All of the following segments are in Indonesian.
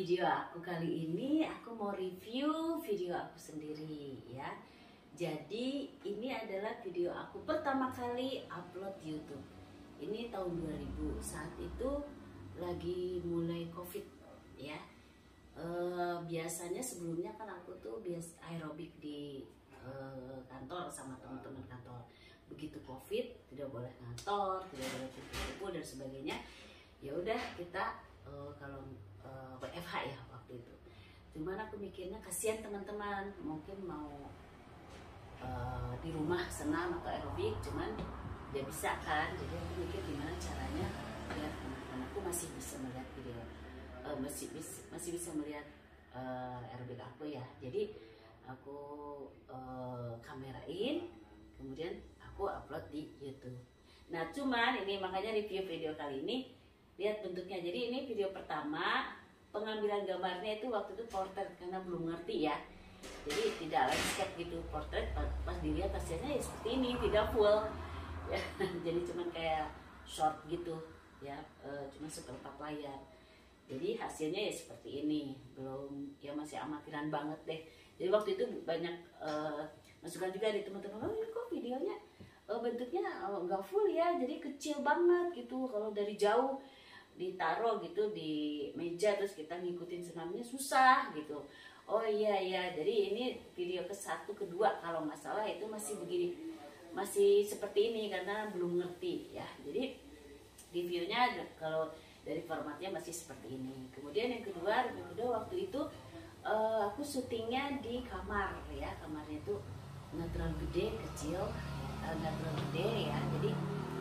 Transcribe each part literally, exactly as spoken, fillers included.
video aku kali ini aku mau review video aku sendiri ya. Jadi ini adalah video aku pertama kali upload YouTube. Ini tahun dua ribu, saat itu lagi mulai COVID ya. E, biasanya sebelumnya kan aku tuh biasa aerobik di e, kantor sama teman-teman kantor. Begitu COVID tidak boleh kantor, tidak boleh kumpul-kumpul dan sebagainya. Ya udah kita e, kalau Uh, W F H ya waktu itu. Cuman aku mikirnya kasihan teman-teman, mungkin mau uh, di rumah senam atau aerobik, cuman dia bisa kan. Jadi aku mikir gimana caranya biar teman-temanku masih bisa melihat video, uh, masih masih bisa melihat uh, aerobik aku ya. Jadi aku uh, kamerain, kemudian aku upload di YouTube. Nah cuman ini makanya review video kali ini. Lihat bentuknya, jadi ini video pertama. Pengambilan gambarnya itu waktu itu portrait karena belum ngerti ya, jadi tidak landscape gitu, portrait. Pas dilihat hasilnya ya seperti ini, tidak full ya. Jadi cuman kayak short gitu ya, e, cuma seperempat layar. Jadi hasilnya ya seperti ini, belum ya, masih amatiran banget deh. Jadi waktu itu banyak e, masukan juga dari teman-teman, oh ini kok videonya e, bentuknya nggak full ya, jadi kecil banget gitu kalau dari jauh ditaruh gitu di meja terus kita ngikutin senamnya susah gitu. Oh iya iya, jadi ini video ke satu kedua kalau nggak salah itu masih begini, masih seperti ini karena belum ngerti ya. Jadi reviewnya kalau dari formatnya masih seperti ini. Kemudian yang kedua, yang kedua waktu itu uh, aku syutingnya di kamar ya, kamarnya itu nggak terlalu gede, kecil, nggak uh, terlalu gede ya. Jadi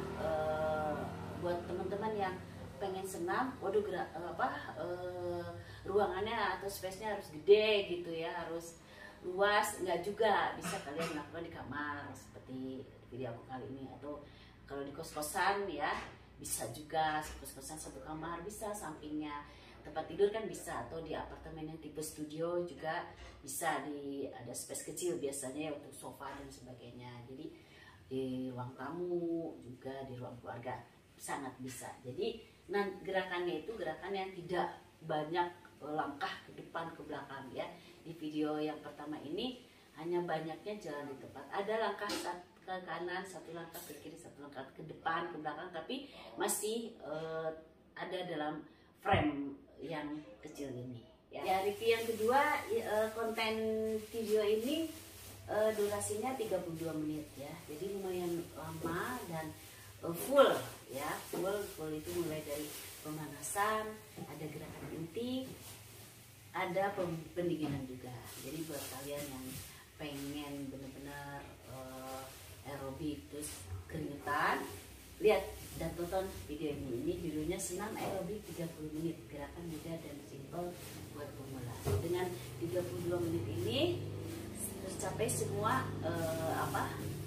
uh, buat teman-teman yang pengen senam, waduh gerak apa uh, ruangannya atau space-nya harus gede gitu ya, harus luas, enggak juga, bisa kalian lakukan di kamar seperti video aku kali ini. Atau kalau di kos-kosan ya bisa juga, kos-kosan satu kamar bisa, sampingnya tempat tidur kan bisa, atau di apartemen yang tipe studio juga bisa, di ada space kecil biasanya ya untuk sofa dan sebagainya. Jadi di ruang tamu juga, di ruang keluarga sangat bisa. Jadi nah gerakannya itu gerakan yang tidak banyak langkah ke depan ke belakang ya. Di video yang pertama ini hanya banyaknya jalan di tempat, ada langkah satu ke kanan, satu langkah ke kiri, satu langkah ke depan ke belakang, tapi masih uh, ada dalam frame yang kecil ini ya. Ya review yang kedua, uh, konten video ini uh, durasinya tiga puluh dua menit ya, jadi lumayan lama dan full ya, full full itu mulai dari pemanasan, ada gerakan inti, ada pendinginan juga. Jadi buat kalian yang pengen benar-benar uh, aerobik terus keringetan, lihat dan tonton video ini. Ini judulnya Senam Aerobik tiga puluh menit, gerakan mudah dan simpel buat pemula. Dengan tiga puluh dua menit ini tercapai semua uh, apa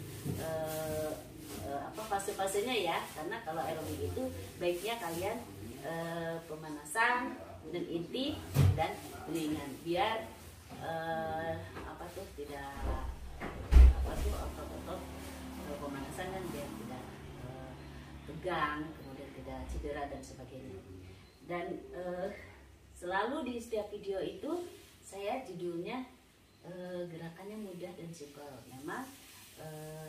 uh, apa fase-fasenya ya, karena kalau aerobik itu baiknya kalian e, pemanasan dan inti dan ringan, biar e, apa tuh tidak apa tuh otot-otot pemanasan kan biar tidak e, tegang, kemudian tidak cedera dan sebagainya. Dan e, selalu di setiap video itu saya judulnya e, gerakannya mudah dan simpel. Memang e,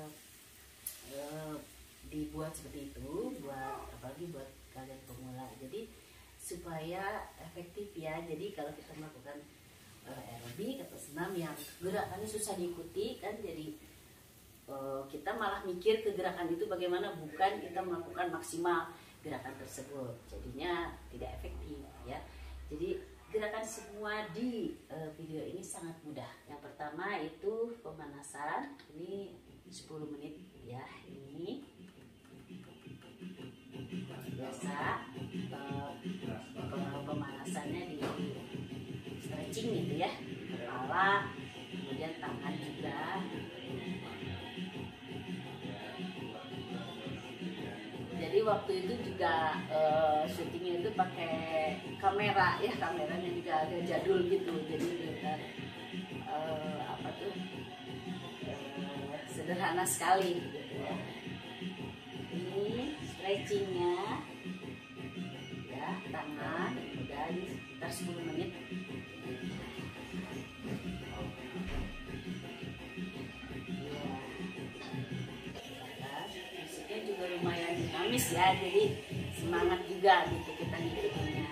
Uh, dibuat seperti itu buat apalagi buat kalian pemula, jadi supaya efektif ya. Jadi kalau kita melakukan uh, aerobik atau senam yang gerakannya susah diikuti kan, jadi uh, kita malah mikir ke gerakan itu bagaimana, bukan kita melakukan maksimal gerakan tersebut, jadinya tidak efektif ya. Jadi gerakan semua di uh, video ini sangat mudah. Yang pertama itu pemanasan, ini sepuluh menit ya. Ini biasa uh, pemanasannya di stretching gitu ya, kepala, kemudian tangan juga. Jadi waktu itu juga uh, syutingnya itu pakai kamera ya, kameranya juga agak jadul gitu, jadi kita uh, apa tuh uh, sederhana sekali gitu ya. Ini stretchingnya ya, tangan udah di sekitar sepuluh menit bagus ya, jadi semangat juga gitu kita ngikutinnya.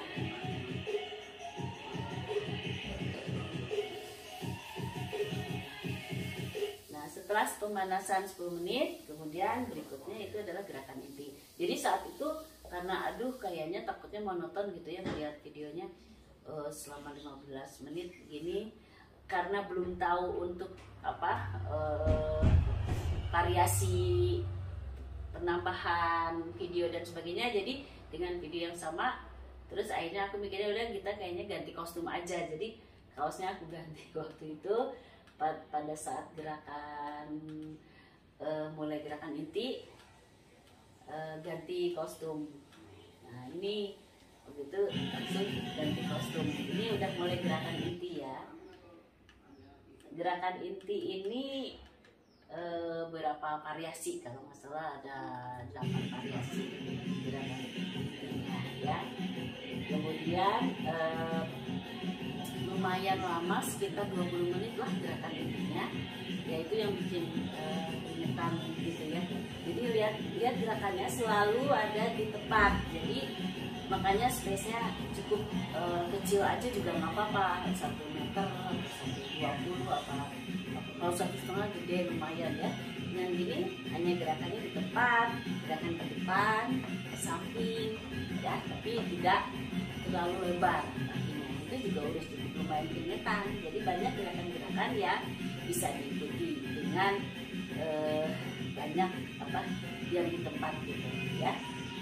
Nah, setelah pemanasan sepuluh menit, kemudian berikutnya itu adalah gerakan inti. Jadi saat itu karena aduh kayaknya takutnya monoton gitu ya melihat videonya uh, selama lima belas menit gini, karena belum tahu untuk apa uh, variasi penambahan video dan sebagainya, jadi dengan video yang sama terus akhirnya aku mikirnya udah kita kayaknya ganti kostum aja, jadi kaosnya aku ganti waktu itu pada saat gerakan uh, mulai gerakan inti, uh, ganti kostum. Nah ini begitu langsung ganti kostum. Ini udah mulai gerakan inti ya. Gerakan inti ini e, berapa variasi, kalau nggak salah ada delapan variasi gerakan intinya ya. Kemudian e, lumayan lama, sekitar dua puluh menit lah gerakan intinya, yaitu yang bikin e, ingetan gitu ya. Jadi lihat lihat gerakannya selalu ada di tempat, jadi makanya space-nya cukup e, kecil aja juga nggak apa-apa, satu meter, satu dua puluh apa, kalau satu setengah gede lumayan ya. Yang gini hanya gerakannya di tempat, gerakan ke depan, ke samping ya, tapi tidak terlalu lebar kakinya. Itu juga udah cukup lumayan keringetan. Jadi banyak gerakan-gerakan yang bisa diikuti dengan eh, banyak apa yang di tempat gitu ya.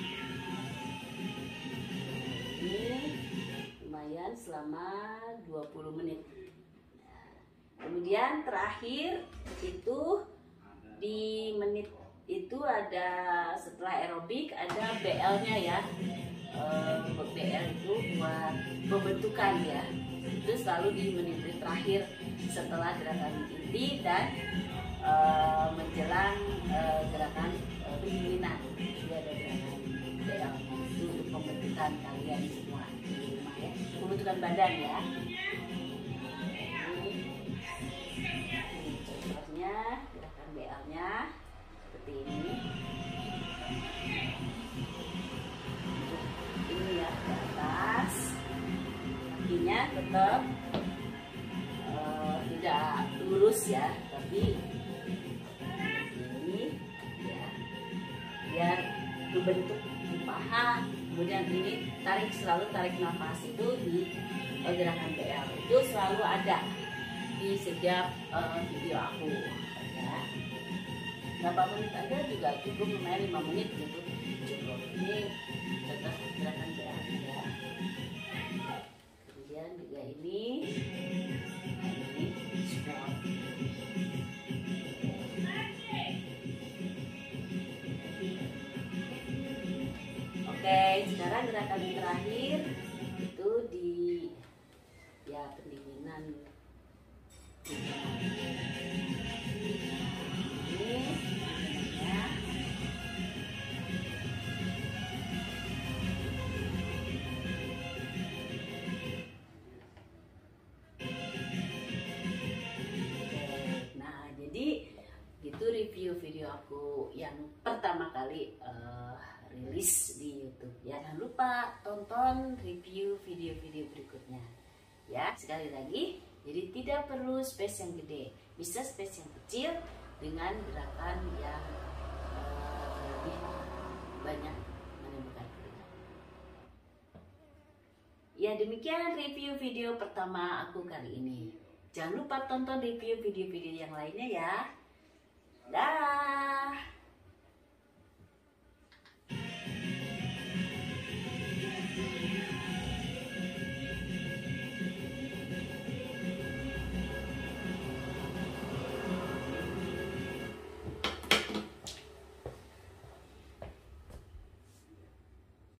Ini lumayan selama dua puluh menit. Kemudian terakhir itu di menit itu ada, setelah aerobik ada B L-nya ya. E, B L itu buat pembentukan ya. Itu selalu di menit-menit terakhir setelah gerakan inti dan e, menjelang e, gerakan e, pendinginan. Jadi ada gerakan B L itu untuk pembentukan kalian semua di rumah ya. Pembentukan badan ya. Gerakan B L-nya seperti ini. Ini ya ke atas, kakinya tetap uh, tidak lurus ya, tapi ini ya biar berbentuk di paha. Kemudian ini tarik, selalu tarik nafas itu di uh, gerakan B L itu selalu ada di setiap uh, video aku ya. Berapa menit aja juga cukup, lumayan lima menit gitu cukup. Ini contoh gerakan B L ya. Kemudian juga ini ini squat. Oke, sekarang gerakan terakhir itu di ya pendinginan. Nah, jadi itu review video aku yang pertama kali uh, rilis di YouTube ya. Jangan lupa tonton review video-video berikutnya ya. Sekali lagi, jadi tidak perlu space yang gede, bisa space yang kecil dengan gerakan yang uh, lebih banyak menimbulkan keringat. Ya, demikian review video pertama aku kali ini. Jangan lupa tonton review video-video yang lainnya ya. Dah.